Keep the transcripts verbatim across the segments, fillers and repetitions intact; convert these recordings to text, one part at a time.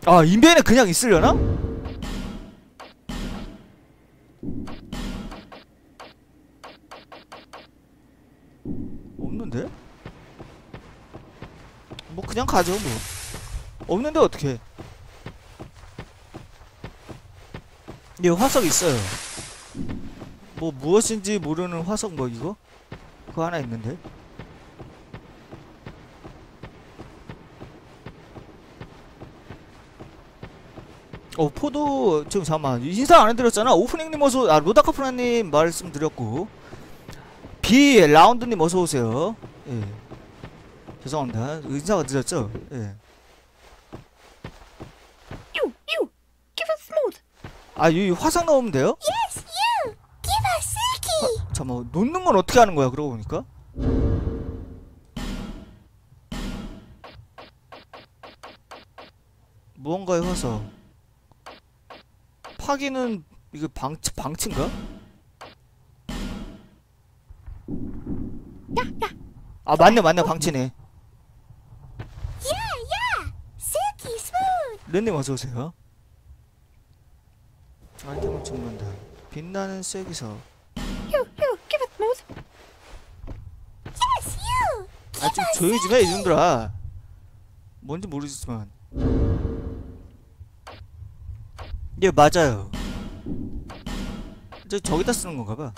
아, 인벤에 그냥 있으려나? 없는데? 뭐 그냥 가죠 뭐. 없는데 어떡해. 예, 화석 있어요. 뭐 무엇인지 모르는 화석 뭐 이거? 그거 하나 있는데. 어, 포도 지금 잠깐만 인사 안 해드렸잖아. 오프닝님 어서, 아 로다카프라님 말씀드렸고, 비 라운드님 어서 오세요. 예, 죄송합니다. 인사가 늦었죠. 예. You, you, give us smooth. 아, 이 화상 넣으면 돼요? Yes, you, give us silky. 아, 잠깐만, 놓는 건 어떻게 하는 거야? 그러고 보니까. 무언가의 화석. 파기는 이거 방치 방치인가? 아, 맞네 맞네, 방치네. Yeah, yeah, silky smooth. 랜님 어서 오세요. 아이템을 죽는다. 빛나는 쐐기서. You, you, give us smooth. Yes, you. 아, 좀 조용히 좀 해, 이놈들아. 뭔지 모르겠지만. 예, 맞아요. 저 저기다 쓰는 건가 봐.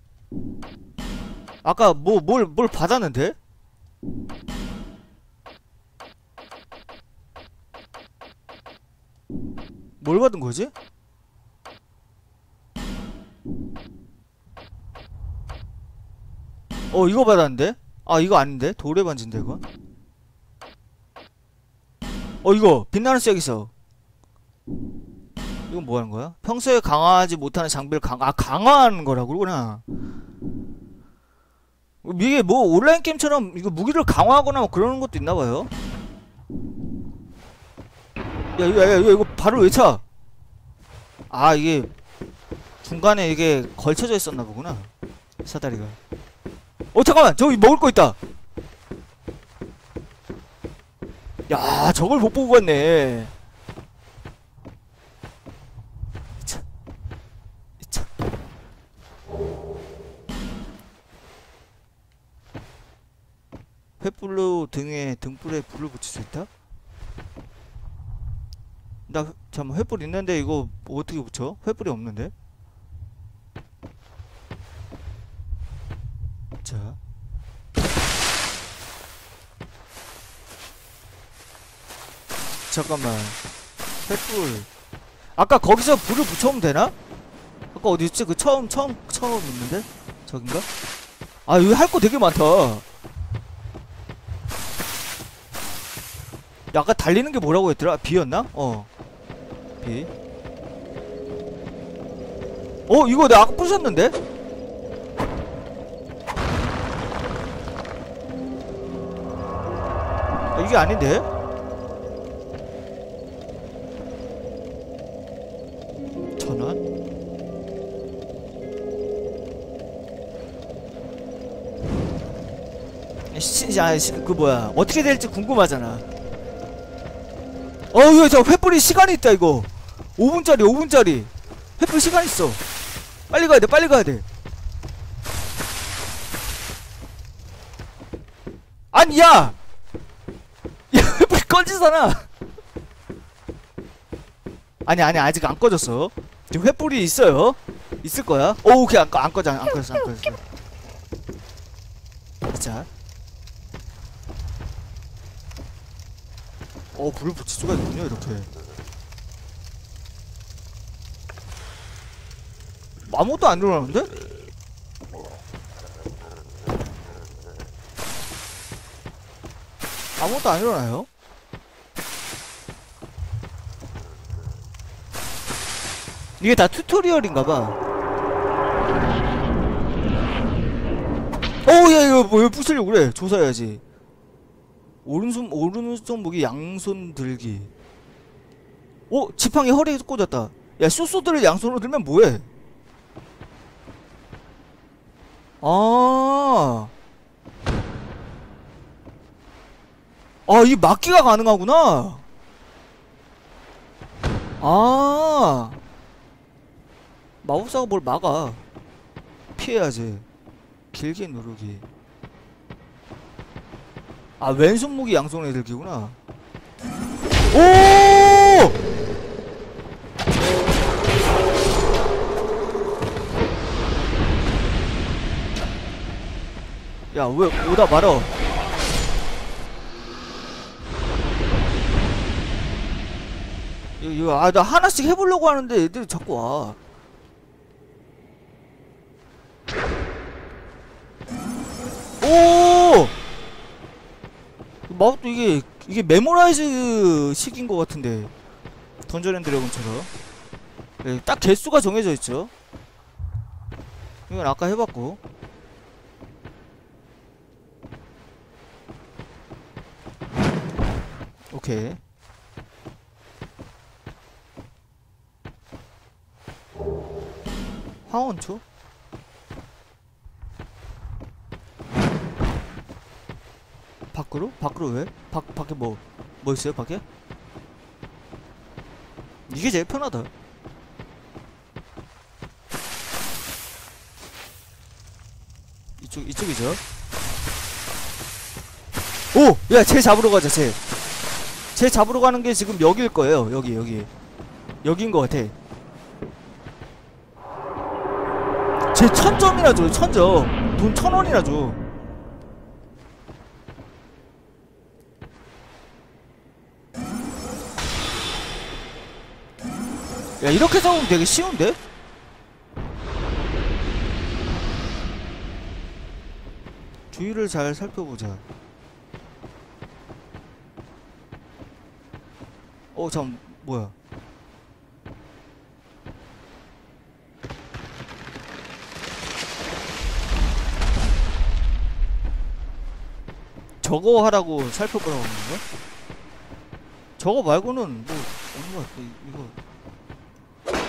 아까 뭐 뭘 뭘 받았는데? 뭘 받은 거지? 어, 이거 받았는데? 아, 이거 아닌데? 돌의 반지인데 이거? 어, 이거 빛나는 쐐기서. 이건 뭐 하는 거야? 평소에 강화하지 못하는 장비를 강, 아, 강화하는 거라고 그러구나. 이게 뭐 온라인 게임처럼 이거 무기를 강화하거나 뭐 그러는 것도 있나 봐요. 야, 이거, 야, 이거, 이거 바로 왜 차? 아, 이게 중간에 이게 걸쳐져 있었나 보구나, 사다리가. 어, 잠깐만, 저기 먹을 거 있다. 야, 저걸 못 보고 갔네. 차, 차. 횃불로 등에 등불에 불을 붙일 수 있다? 나 잠깐 횃불 있는데 이거 어떻게 붙여? 횃불이 없는데? 자, 잠깐만, 횃불 아까 거기서 불을 붙여오면 되나? 아까 어디였지? 그 처음 처음 처음 있는데? 저긴가? 아, 여기 할 거 되게 많다. 야, 아까 달리는 게 뭐라고 했더라? 비였나? 어, 비. 어, 이거 내가 아까 부셨는데? 아, 이게 아닌데? 전원? 시, 아, 시, 그 뭐야, 어떻게 될지 궁금하잖아. 어, 이거 저 횃불이 시간이 있다. 이거 오 분짜리 오 분짜리 횃불 시간 있어. 빨리 가야 돼, 빨리 가야 돼. 아니, 야! 야, 횃불 꺼지잖아. 아니, 아니, 아직 안 꺼졌어. 지금 횃불이 있어요. 있을 거야. 오, 오케이, 안, 꺼, 안 꺼져, 안 꺼졌어, 안 꺼졌어. 자, 어, 불을 붙일 수가 있군요, 이렇게. 아무것도 안 일어나는데? 아무것도 안 일어나요? 이게 다 튜토리얼인가봐. 어우, 야, 이거 뭐, 왜 부수려고 그래? 조사해야지. 오른손, 오른손 무기 양손 들기. 어? 지팡이 허리에 꽂았다. 야, 쇼소드를 양손으로 들면 뭐해? 아, 아, 이 막기가 가능하구나. 아, 마법사가 뭘 막아. 피해야지. 길게 누르기. 아, 왼손 무기 양손 애들기구나. 오! 야, 왜 오다 말어? 이거, 이거, 아, 나 하나씩 해보려고 하는데 애들이 자꾸 와. 오! 마법도 이게, 이게 메모라이즈 식인 것 같은데. 던전 앤 드래곤처럼. 네, 딱 개수가 정해져 있죠. 이건 아까 해봤고. 오케이. 황원초? 밖으로? 밖으로 왜? 밖, 밖에 뭐, 뭐 있어요, 밖에? 이게 제일 편하다. 이쪽, 이쪽이죠? 오! 야, 쟤 잡으러 가자, 쟤. 쟤 잡으러 가는 게 지금 여기일 거예요, 여기, 여기. 여긴 것 같아. 쟤 천점이나 줘, 천점. 돈 천원이나 줘. 야, 이렇게 싸우면 되게 쉬운데? 주위를 잘 살펴보자. 어, 잠, 뭐야. 저거 하라고 살펴보라고 하는 거야? 저거 말고는 뭐 없는 것 같아. 이거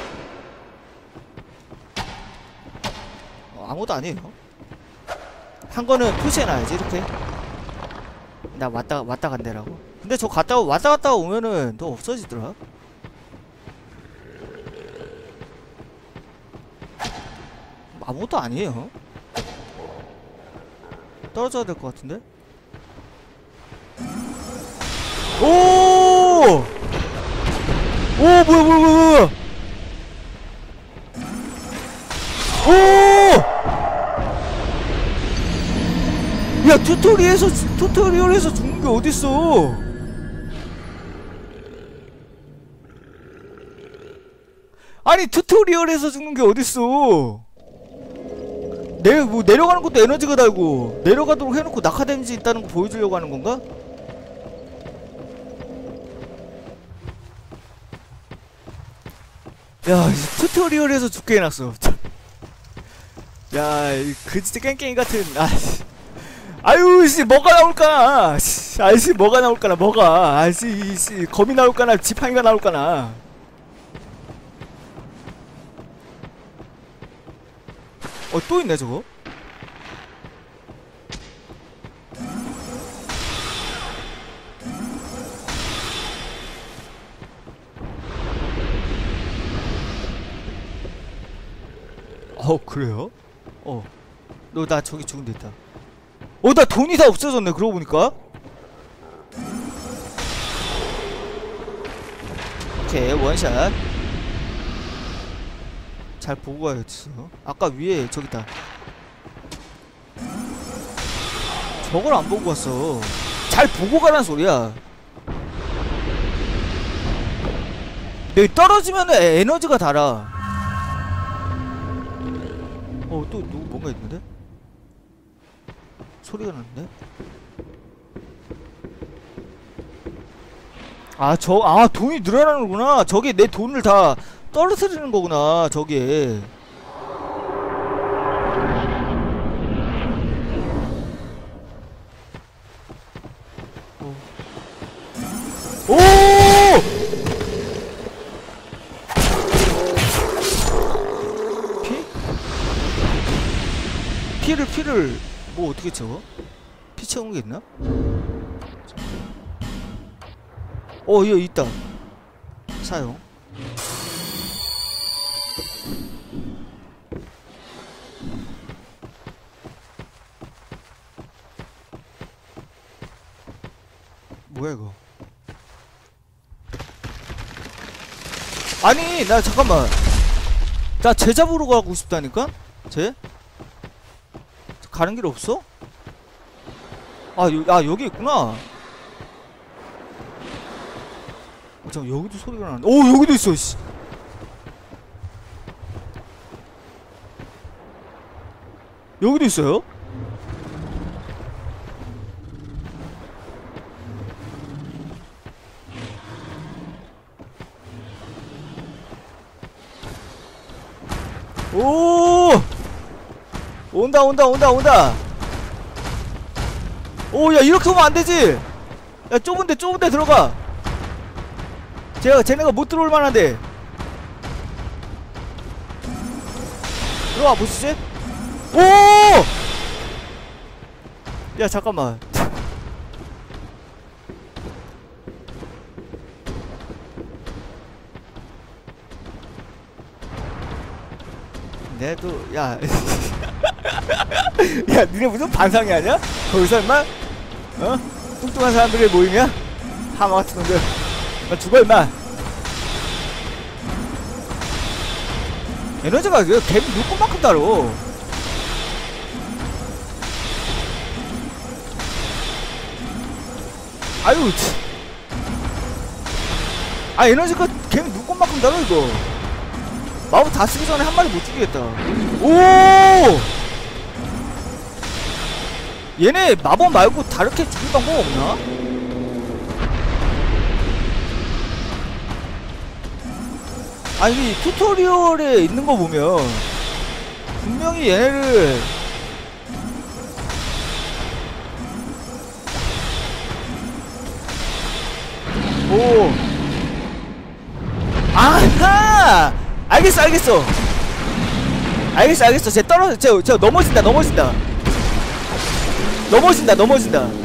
어, 아무것도 아니에요. 한 거는 표시해놔야지 이렇게. 나 왔다 왔다 간대라고. 근데 저 갔다 왔다 갔다 오면은 또 없어지더라. 아무것도 아니에요. 떨어져야 될 것 같은데? 오! 오, 뭐야, 뭐야, 뭐야, 뭐야! 오! 야, 튜토리얼에서, 튜토리얼에서 죽는 게 어딨어? 아니, 튜토리얼에서 죽는 게 어딨어? 내, 뭐, 내려가는 것도 에너지가 달고, 내려가도록 해놓고 낙하 데미지 있다는 거 보여주려고 하는 건가? 야, 튜토리얼에서 죽게 해놨어. 야, 그 진짜 깽깽이 같은. 아, 아유, 씨, 뭐가 나올까나. 아이씨, 뭐가 나올까나, 뭐가. 아이씨, 씨, 검이 나올까나, 지팡이가 나올까나. 어, 또 있네, 저거. 어, 그래요? 어, 너 나 저기 죽은 데 있다. 어, 나 돈이 다 없어졌네, 그러고 보니까. 오케이, 원샷. 잘 보고 가야겠어. 아까 위에 저기 있다. 저걸 안 보고 갔어. 잘 보고 가란 소리야. 내 떨어지면은 에너지가 달아. 어, 또 누구 뭔가 있는데? 소리가 나는데? 아, 저, 아, 돈이 늘어나는구나. 저게 내 돈을 다 떨어뜨리는 거구나, 저게. 어. 오! 피? 피를, 피를, 뭐 어떻게 채워? 피 채우는 게 있나? 어, 여기 있다. 사용. 뭐야 이거? 아니 나 잠깐만, 나 쟤 잡으러 가고 싶다니까? 쟤? 가는 길 없어? 아, 요, 아 여기 있구나. 어, 잠깐 여기도 소리가 나는데. 오 여기도 있어. 씨. 여기도 있어요? 오! 온다 온다 온다 온다. 오, 야 이렇게 오면 안 되지. 야 좁은데 좁은데 들어가. 제가 쟤네가 못 들어올 만한데. 들어와 보시지. 오! 야 잠깐만. 내도 야. 야 니네 무슨 반상이 아니야? 거기서 임마? 어? 뚱뚱한 사람들의 모임이야? 하마 같은 놈들. 나 죽어 임마. 에너지가 그 개미 눈꽃만큼 다뤄. 아유 치. 아 에너지가 개미 눈꽃만큼 다뤄 이거. 마법 다 쓰기 전에 한 마리 못 죽이겠다. 오! 얘네 마법 말고 다르게 죽일 방법 없나? 아니 튜토리얼에 있는 거 보면 분명히 얘네를 오 아하 알겠어 알겠어 알겠어 알겠어 쟤 떨어져 쟤, 쟤 넘어진다 넘어진다 넘어진다 넘어진다